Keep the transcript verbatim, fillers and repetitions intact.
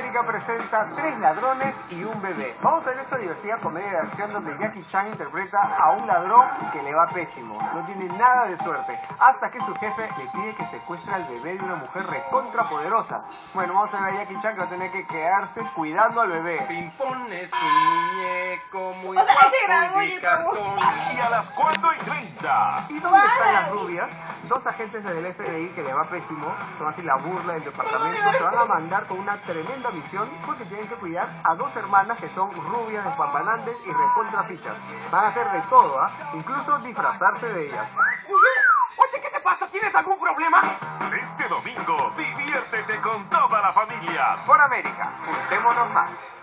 América presenta Tres ladrones y un bebé. Vamos a ver esta divertida comedia de acción donde Jackie Chan interpreta a un ladrón que le va pésimo. No tiene nada de suerte, hasta que su jefe le pide que secuestre al bebé de una mujer recontrapoderosa. Bueno, vamos a ver a Jackie Chan que va a tener que quedarse cuidando al bebé. Pimpón es un muñeco muy O sea, ese gran guapo y de muñeco. cartón. Y a las cuatro y treinta. ¿Y dónde están Vale. las rubias? Dos agentes del F B I que le va pésimo, son así la burla del departamento, se van a mandar con una tremenda misión porque tienen que cuidar a dos hermanas que son rubias, despampanantes y recontrafichas. Van a hacer de todo, ¿ah? Incluso disfrazarse de ellas. Oye, ¿qué te pasa? ¿Tienes algún problema? Este domingo, diviértete con toda la familia. Por América, juntémonos más.